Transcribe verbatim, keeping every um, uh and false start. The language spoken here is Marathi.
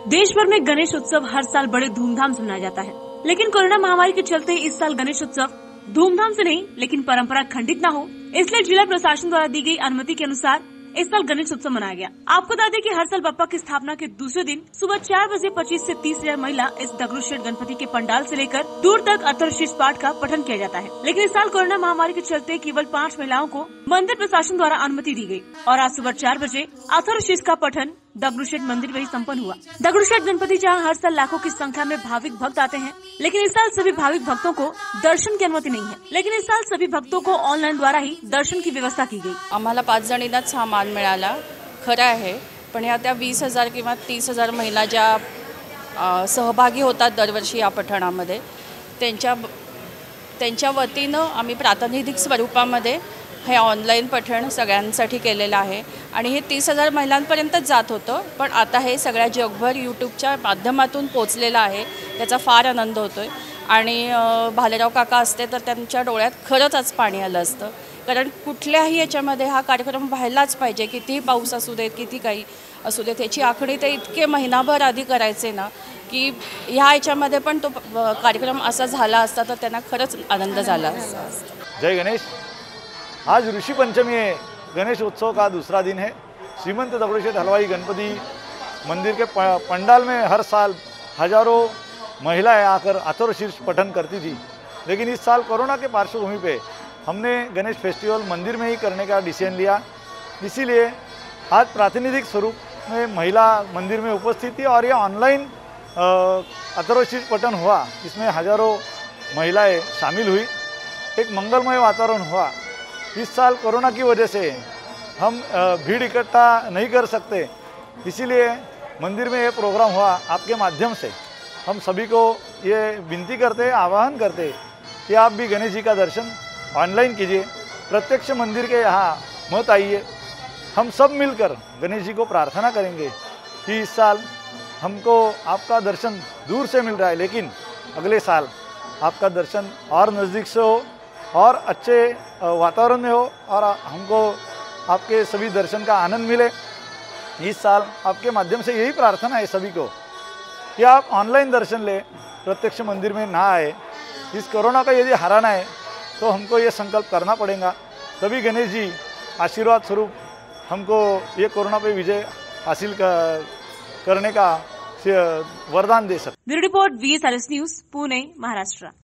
देश भर में गणेश उत्सव हर साल बड़े धूमधाम से मनाया जाता है, लेकिन कोरोना महामारी के चलते इस साल गणेश उत्सव धूमधाम से नहीं लेकिन परंपरा खंडित न हो, इसलिए जिला प्रशासन द्वारा दी गई अनुमति के अनुसार इस साल गणेश उत्सव मनाया गया। आपको बता दें कि हर साल बप्पा की स्थापना के दूसरे दिन सुबह चार बजे पच्चीस से तीस हजार महिला इस दगड़ू शेठ गणपति के पंडाल से लेकर दूर तक अथर्वशीष पाठ का पठन किया जाता है, लेकिन इस साल कोरोना महामारी के चलते केवल पाँच महिलाओं को मंदिर प्रशासन द्वारा अनुमति दी गई और आज सुबह चार बजे अथर्वशीष का पठन दगड़ू शेठ मंदिर में ही सम्पन्न हुआ। दगड़ू शेठ गणपति जहाँ हर साल लाखों की संख्या में भाविक भक्त आते हैं, लेकिन इस साल सभी भाविक भक्तों को दर्शन की अनुमति नहीं है, लेकिन इस साल सभी भक्तों को ऑनलाइन द्वारा ही दर्शन की व्यवस्था की गई। आम्हाला पाच जणींनाच हा मान मिळाला, खरं आहे, पण या त्या वीस हजार किंवा तीस हजार महिला ज्या सहभागी होतात दरवर्षी या पठणामध्ये, त्यांच्या त्यांच्या वतीनं आम्ही प्रातिनिधिक स्वरूपामध्ये हे ऑनलाईन पठण सगळ्यांसाठी केलेलं आहे आणि हे तीस हजार महिलांपर्यंतच जात होतं, पण आता हे सगळ्या जगभर यूट्यूबच्या माध्यमातून पोचलेलं आहे, त्याचा फार आनंद होतोय। आणि भालेराव काका असते तर त्यांच्या डोळ्यात खरंच आज पाणी आलं असतं, कारण कुठल्याही याच्यामध्ये हा कार्यक्रम व्हायलाच पाहिजे, कितीही पाऊस असू देत किती काही असू देत, याची आखणी ते इतके महिनाभर आधी करायचे ना की ह्या याच्यामध्ये पण तो कार्यक्रम असा झाला असता तर त्यांना खरंच आनंद झाला असता। जय गणेश। आज ऋषि पंचमी है, गणेश उत्सव का दूसरा दिन है। श्रीमंत दगड़ू शेठ हलवाई गणपति मंदिर के पंडाल में हर साल हजारों महिलाएं आकर अथर्वशीष पठन करती थी, लेकिन इस साल कोरोना के पार्श्वभूमि पे हमने गणेश फेस्टिवल मंदिर में ही करने का डिसीजन लिया। इसीलिए आज प्रातिनिधिक स्वरूप में महिला मंदिर में उपस्थित थी और यह ऑनलाइन अथर्वशीष पठन हुआ, इसमें हजारों महिलाएं शामिल हुई, एक मंगलमय वातावरण हुआ। इस साल कोरोना की वजह से हम भीड़ इकट्ठा नहीं कर सकते, इसीलिए मंदिर में ये प्रोग्राम हुआ। आपके माध्यम से हम सभी को ये विनती करते हैं, आह्वान करते हैं कि आप भी गणेश जी का दर्शन ऑनलाइन कीजिए, प्रत्यक्ष मंदिर के यहाँ मत आइए। हम सब मिलकर गणेश जी को प्रार्थना करेंगे कि इस साल हमको आपका दर्शन दूर से मिल रहा है, लेकिन अगले साल आपका दर्शन और नज़दीक से हो और अच्छे वातावरण में हो और हमको आपके सभी दर्शन का आनंद मिले। इस साल आपके माध्यम से यही प्रार्थना है सभी को कि आप ऑनलाइन दर्शन ले, प्रत्यक्ष मंदिर में ना आए। इस कोरोना का यदि हराना है तो हमको ये संकल्प करना पड़ेगा, तभी गणेश जी आशीर्वाद स्वरूप हमको ये कोरोना पे विजय हासिल करने का वरदान दे सकते। Bureau report V S R S news, Pune, Maharashtra.